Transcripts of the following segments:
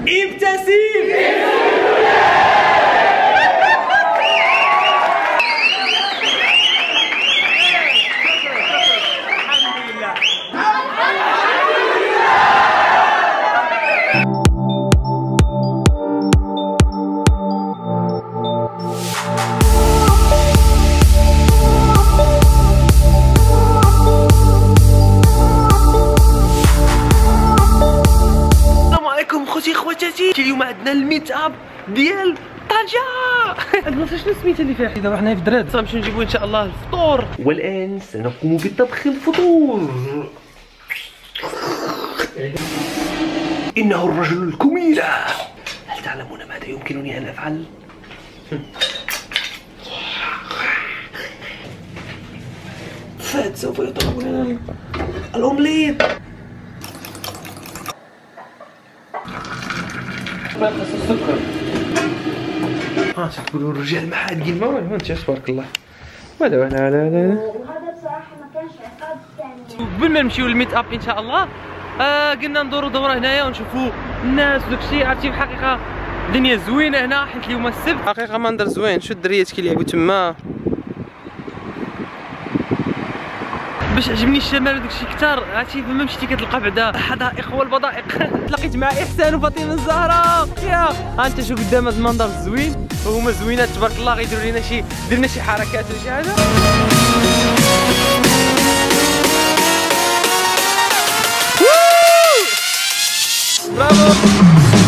ابتسم. اليوم عندنا الميت اب ديال طنجة. البلاصه شنو سميتها اللي فيها حيدة؟ رحنا في دراد غنمشيو نجيبو ان شاء الله الفطور. والان سنقوم بطبخ الفطور. انه الرجل الكميلة. هل تعلمون ماذا يمكنني ان افعل؟ فهد سوف يطلب لنا الاومليت. خاص السكر. تقولوا الرجال ما حاد كيما ما انت تبارك الله. لا وهذا بصراحه ما كانش عقاب ثاني. قبل ما نمشيو للميت اب ان شاء الله قلنا ندورو دوره هنايا ونشوفو الناس وداكشي. عرفتي في الحقيقه الدنيا زوينه هنا حيت اليوم السبت. حقيقه منظر زوين. شو الدريات كيلعبوا تما باش عجبني الشمال وداكشي كثار. عرفتي فما مشيتي كتلقى بعدا حدائق والبضائق. تلاقيت مع احسان وفاطمه الزهراء. يا ها انت شو قدام هذا المنظر الزوين وهما زوينات تبارك الله. غيديروا لنا شي حركات ولا شي حاجه. برافو.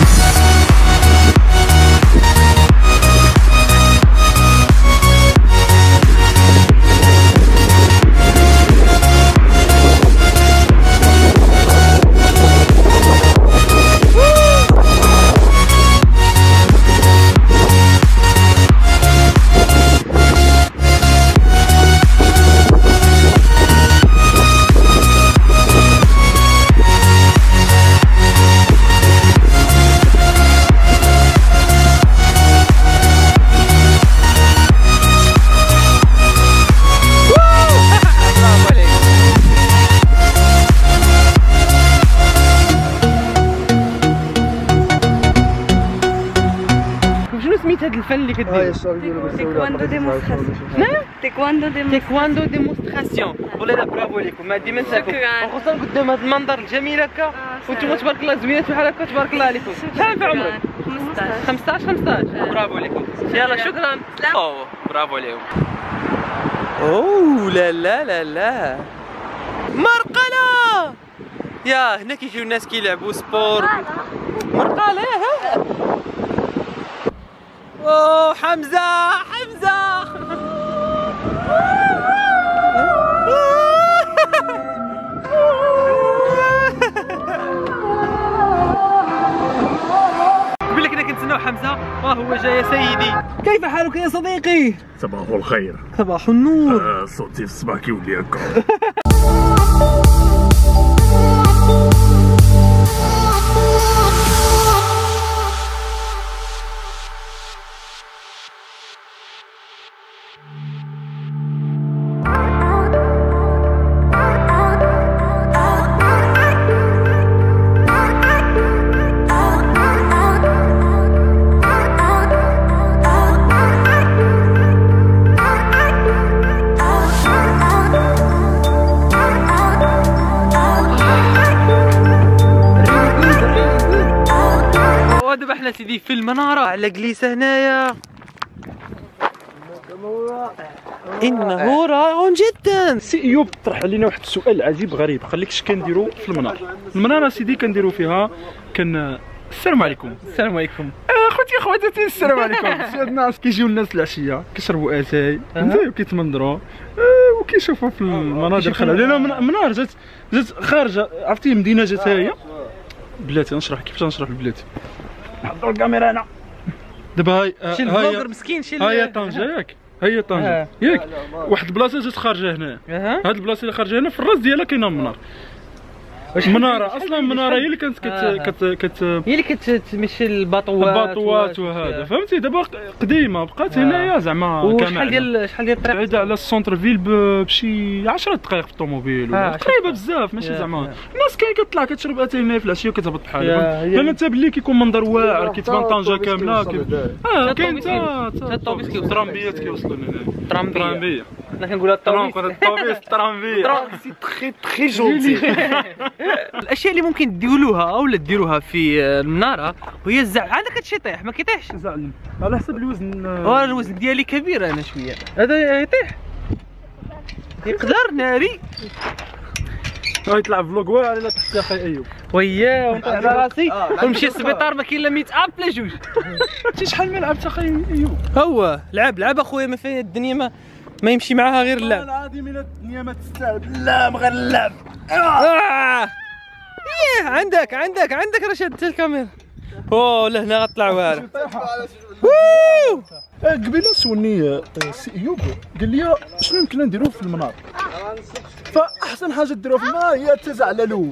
هذا الفن اللي كدير؟ تيكواندو ديمونستراسيون. تيكواندو ديمونستراسيون. والله برافو عليكم. ما ديما نسالكم وخصوصا قدام هذا المنظر الجميل هكا وانتم تبارك الله زوينات بحال هكا تبارك الله عليكم. شحال في عمرك؟ 15. برافو عليكم. يلا شكرا. اوه برافو عليهم. اوه لا لا لا لا مرقله. يا هنا كيجيو الناس كيلعبوا سبور. مرقله ها. اوه حمزة. قبل كنا كنتسناو حمزة وهو جاي. يا سيدي كيف حالك يا صديقي؟ صباح الخير. صباح النور. صوتي في الصباح كيولي هكا. دابا احنا سيدي في المنارة على جليسة هنايا. انه رائع جدا. سي ايوب طرح علينا واحد السؤال عجيب غريب. قال لك اش كنديروا في المنار؟ المناره سيدي كنديروا فيها السلام عليكم. السلام عليكم خوتي خواتاتي. السلام عليكم. سي الناس كيجيو الناس العشيه كيشربوا اتاي فهمتي وكيتمنظروا وكيشوفوا في المناظر الخلابه. لان منار جات خارجه. عرفتي مدينه جات هي بلاتي. نشرح كيفاش نشرح لبلاتي. حضروا الكاميرا هنا دابا. هاي شي البلوغر مسكين. شي هاي طنجه ياك. هي طنجه ياك. واحد البلاصه جات خارجه هنا. هاد البلاصه اللي خارجه هنا في الراس ديالها كاينه منار. مناره اصلا مناره هي اللي كانت هي اللي كتمشي الباطوات وهذا فهمتي. دابا قديمه بقات هنايا زعما شحال ديال الطريق بعيده على السونتر فيل بشي 10 دقائق في الطوموبيل قريبه بزاف ماشي زعما الناس كاين كتطلع كتشرب اتاي هنا في العشيه وكتهبط بحالها. لان انت باللي كيكون منظر واعر كيتبان طنجه كامله كاين حتى الطوبيس كيوصل الترامبيات كيوصلوا هنا ترامبيه حنا كنقولها الترامبيه سي تري جونتي. الاشياء اللي ممكن ديروها في المناره وهي الزعل. عندك هادشي يطيح ما كيطيحش زعل على حسب الوزن. الوزن ديالي كبير انا شويه. هذا يطيح يقدر ناري يطلع فلوق واعر الا تحت يا اخي ايوب وياه ونطيح على راسي ونمشي للسبيطار ما كاين لا ميت اب لا جوج. شحال من لعبت اخي ايوب؟ هو لعب اخويا ما فيه الدنيا ما يمشي معاها غير اللعب. العظيم الى الدنيا ما تستاهل لا غير اللعب. عندك رشاد حتى الكاميرا. لهنا غطلع واعر. قبيله سولني سي ايوب قال لي شنو يمكن نديرو في المنار. فاحسن حاجه ديروها في المنار هي تزعللو.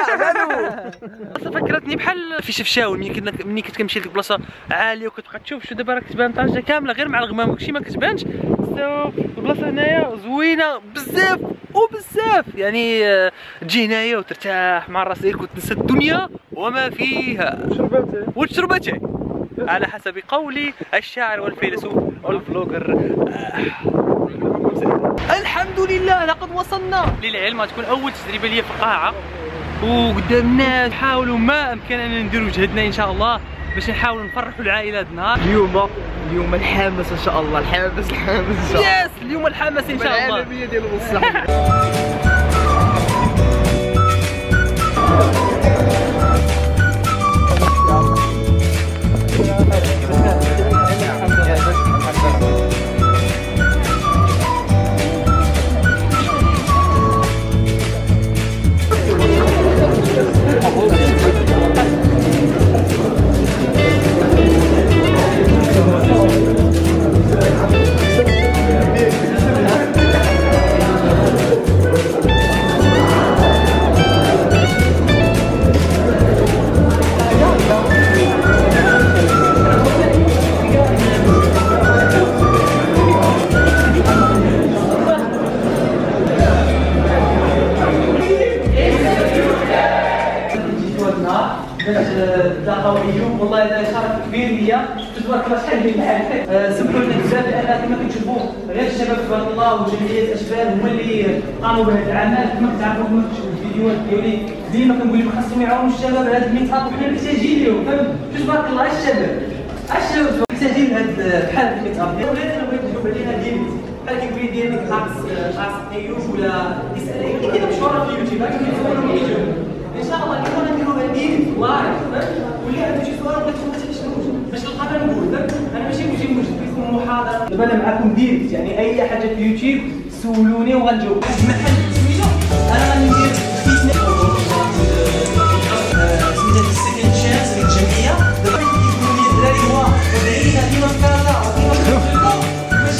فكرتني بحال في شفشاون ملي كنت كنمشي لديك البلاصه عاليه وكتبقى تشوف شو دابا راه كتبان طنجه كامله غير مع الغمام وداكشي ما كتبانش. البلاصه هنايا زوينه بزاف يعني تجي هنايا وترتاح مع راسك وتنسى الدنيا وما فيها وتشربتي على حسب قول الشاعر والفيلسوف والفلوجر. الحمد لله لقد وصلنا. للعلم غتكون اول تجربه ليا في القاعه وقدام الناس. نحاولوا ما امكننا نديروا جهدنا ان شاء الله باش نحاولوا نفرحوا العائله هذا النهار. اليوم الحماس ان شاء الله. الحماس ان شاء الله. اليوم الحماس ان شاء الله. العالميه ديال المصلحه. تلاقاو ايوب والله هذا شرف كبير ليا. تبارك الله شحال من الحال سمحوا لنا بزاف لان كما كتشوفوا غير الشباب تبارك الله وجمعيه اشبال هما اللي قاموا بهذا العمل. كما كتعرفوا كما كتشوفوا الفيديوهات ديالي ديما كنقول لهم خاصهم يعاونوا الشباب على هذا الميت اب وحنا محتاجين لهم. فهمت تبارك الله الشباب محتاجين لهذا بحال هذا الميت اب. ولكن بغيت نجاوب عليها ديالي بحال كيقول لي ديالك خاص ايوب ولا يسال اي كاينه مشهوره في اليوتيوب هاك كيصوروا فيديو ان شاء الله كيكون نديروها ديريكت لايف. واللي عنده شي سؤال بغيت ما تحشموش باش نلقى نقول. انا ماشي مجي كيكون محاضره. دابا انا معكم ديريكت يعني اي حاجه في اليوتيوب سولوني وغنجاوب. محل سميتو انا غندير سميتها السكند شانس للجمعيه. دابا كيقولوا لي الدراري هو بعيد ديما في كازا ماشي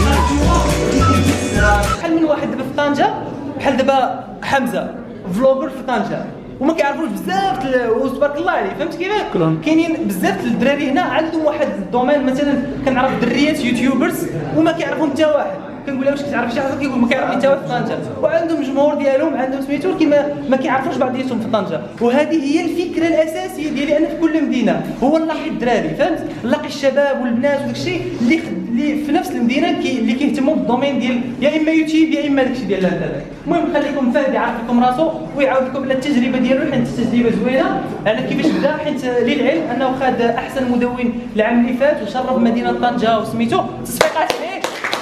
بحال من واحد دابا في طنجه بحال دابا حمزه فلوجر في طنجه وما كيعرفوش بزاف وتبارك الله عليه. فهمت كيفاش؟ كاينين بزاف الدراري هنا عندهم واحد الدومين. مثلا كنعرف دريات يوتيوبرز وما كيعرفهم حتى واحد. كنقول لها واش كتعرف شي حاجه كيقول ما كيعرف حتى واحد في طنجه وعندهم جمهور ديالهم عندهم سميتو ولكن ما كيعرفوش بعضياتهم في طنجه. وهذه هي الفكره الاساسيه ديالي انا في كل مدينه هو نلاقي الدراري. فهمت؟ نلاقي الشباب والبنات وداك الشيء اللي في نفس المدينه اللي كيهتموا بالدومين ديال يا اما يوتيوب يا اما داكشي ديال الانترنت. المهم خليكم فهد يعرف لكم راسو ويعاود لكم على التجربه ديالو حيت التجربه زوينه على كيفاش بدا. حيت للعلم انه خد احسن مدون العام اللي فات وشرف مدينه طنجه وسميتو تصفيقات عليه.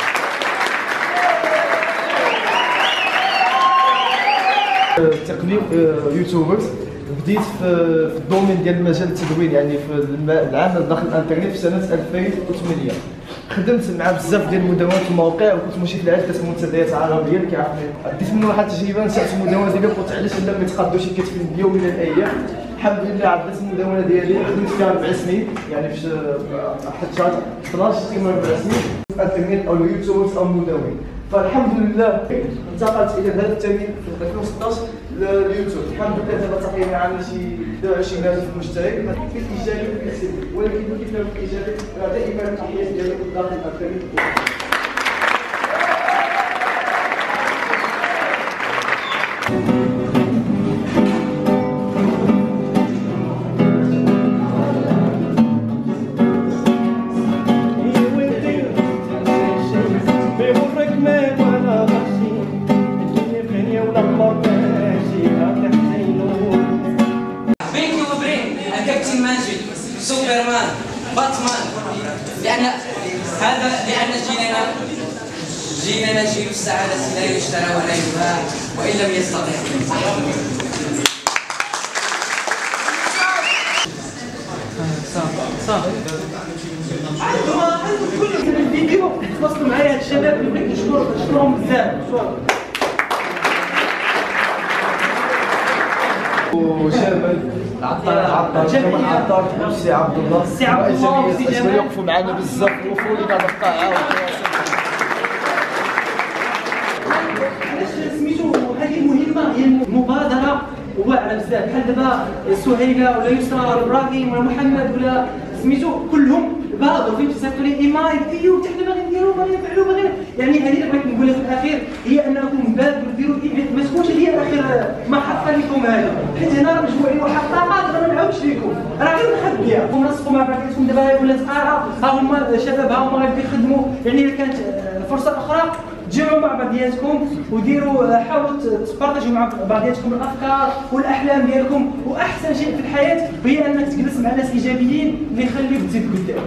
تقني يوتيوبرز بديت في الدومين ديال مجال التدوين يعني في العمل داخل الانترنت في سنه 2008. خدمت مع بزاف ديال المدونات المواقع وكنت مشيت لعده منتديات عربيه اللي كيعرفني. ديت منهم واحد التجربه نشات المدونه ديالي قلت علاش لا ما يتقادوش كتب اليوم من الايام. الحمد لله عدت المدونه ديالي خدمت فيها 4 سنين يعني في واحد شهر 12 تقريبا 4 سنين في الانترنت او اليوتيوب او مدون. فالحمد لله انتقلت الى الهدف الثاني في 2016 اليوتيوب. الحمد لله دابا تقريبا عندنا شي 22000 مشترك. بالايجابي والسلبي، ولكن كيف كان الايجابي دائما التحيات ديالكم داخل الانترنت. سوبرمان، باتمان، لأن جيلنا جيل السعادة لا يشترى ولا يباع وإن لم يستطع. عندهم كل الفيديو تواصلوا معايا هاد الشباب اللي بغيت نشكرهم بزاف. وشامل العطار السي عبد الله يوقفوا معنا بزاف ووفروا لنا القاعه. علاش سميتو هذه المهمه هي مبادره واعره بزاف، بحال دابا سهيله ولا يسرى ولا ابراهيم ولا محمد ولا سميتو كلهم بادروا فين تصيفطوا لي ايميل ديروا حتى حنا باغيين نديرو باغيين نفعلوا باغيين، يعني هذه اللي بغيت نقولها في الاخير هي انكم بادروا ديروا ما تكونش هي اخر محطه لكم هذا، حيت هنا راه مجموعين واحد الطاقات ما نعاودش لكم، راه غير مخبيه ونسقوا مع بعضياتكم دابا ولات قاعه ها هما شباب ها هما غادي يخدموا، يعني الا كانت فرصه اخرى تجمعوا مع بعضياتكم وديروا حاولوا تبارطاجوا مع بعضياتكم الافكار والاحلام ديالكم، واحسن شيء في الحياه هي انك تجلس مع ناس ايجابيين اللي يخليوك تزيد قدام.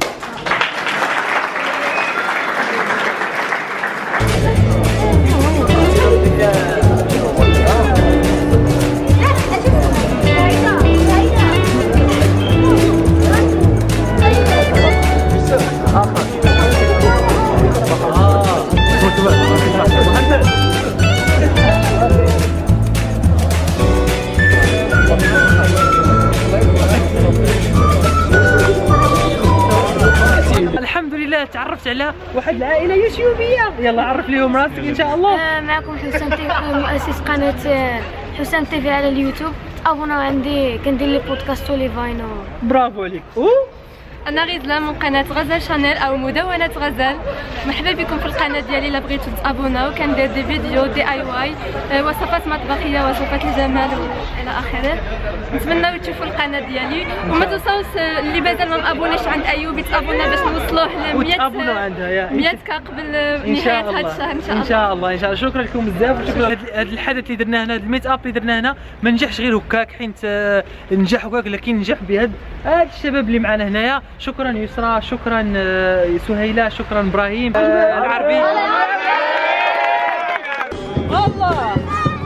الحمد لله تعرفت على واحد العائله يوتيوبيه، يلا عرف ليهم راسك ان شاء الله. معكم حسام تيفي، مؤسس قناه حسام تيفي على اليوتيوب. تابوناو عندي، كندير لي بودكاست ولي فاينو. برافو عليك. انا غزله من قناه غزال شانيل او مدونه غزال. مرحبا بكم في القناه ديالي. الا بغيتو تابوناو كندير دي فيديو دي اي واي، وصفات مطبخيه، وصفات الجمال الى اخره. نتمنىو تشوفوا القناه ديالي وما تنساوش اللي مازال ما مابونيش عند ايوب يتابونا باش نوصلوه ل 100 كا قبل نهايه هذا الشهر ان شاء الله. ان شاء الله ان شاء الله. شكرا لكم بزاف وشكرا. هذا الحدث اللي درناه هنا، هذا الميت اب اللي درناه هنا ما نجحش غير هكاك، حيت نجح هكاك، لكن نجح بهذا الشباب اللي معنا هنايا. شكرا يسرى، شكرا سهيله، شكرا ابراهيم العربي. الله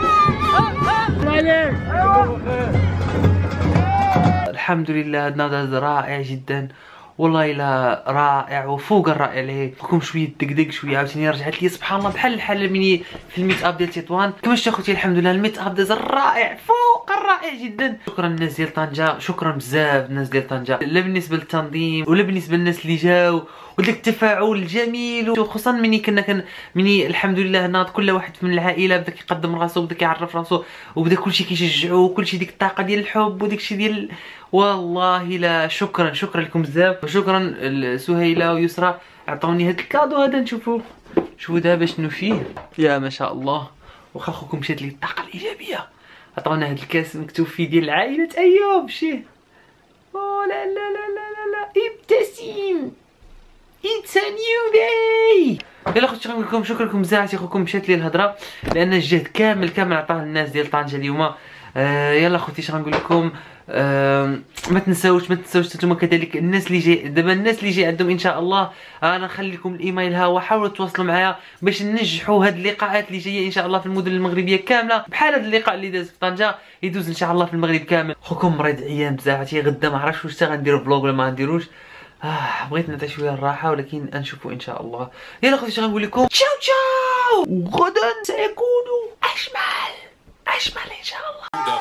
الحمد لله. هذا النضال رائع جدا والله، لا رائع وفوق الرائع. عليه لكم شويه دقدق شويه، عاوتاني رجعت لي سبحان الله بحال الحاله مني في الميت اب ديال تطوان. كما شفتوا اخوتي الحمد لله الميت اب داز رائع فوق الرائع جدا. شكرا الناس ديال طنجه، شكرا بزاف الناس ديال طنجه، لا بالنسبه للتنظيم ولا بالنسبه للناس اللي جاو وداك التفاعل الجميل، وخصوصا مني مني الحمد لله ناض كل واحد من العائله بدا كيقدم راسو، بدا كيعرف راسو، وبدا كلشي كيشجعو، وكلشي ديك الطاقه ديال الحب وداك الشيء ديال والله. لا شكرا لكم بزاف، وشكرا لسهيله ويسرى عطاوني هذا الكادو هذا. نشوفوا دابا شنو فيه. يا ما شاء الله، واخا خوكم مشات لي الطاقه الايجابيه. عطاونا هذا الكاس مكتوب فيه ديال عائله ايوب. شي لا لا لا لا لا ابتسم، It's a new day. يلا خوتي نقول لكم شكرا لكم بزاف. اخوكم مشات لي الهضره لان الجهد كامل عطاه الناس ديال طنجه اليوم. يلا خوتي اش غنقول لكم، ما تنساوش نتوما كذلك الناس اللي جاي دابا، الناس اللي جاي عندهم ان شاء الله انا نخلي لكم الايميل ها، وحاولوا تواصلوا معايا باش ننجحوا هاد اللقاءات اللي جايه ان شاء الله في المدن المغربيه كامله، بحال هذا اللقاء اللي داز في طنجه يدوز ان شاء الله في المغرب كامل. خوكم مريض عيان بزاف، عرفتي غدا ما عرفتش واش غنديروا فلوغ ولا ما غنديروش. بغيت نعطي شويه الراحه ولكن نشوفوا ان شاء الله. يلا خوتي غنقول لكم تشاو تشاو، وغدا سيكون اشمل ان شاء الله.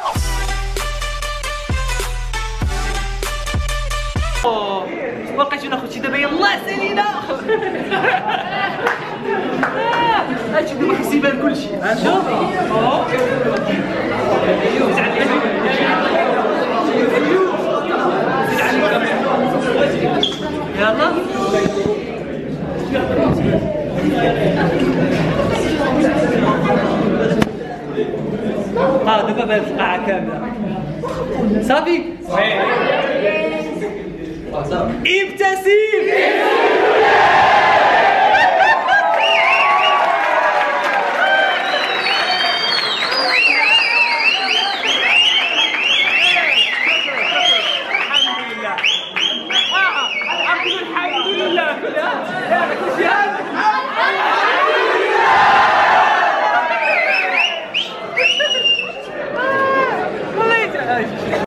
ولقيتونا خوتي دابا يلا سالينا. هادشي دابا خص يبان كلشي. شوف يلا دابا بان القاعة كاملة صافي. ابتسم.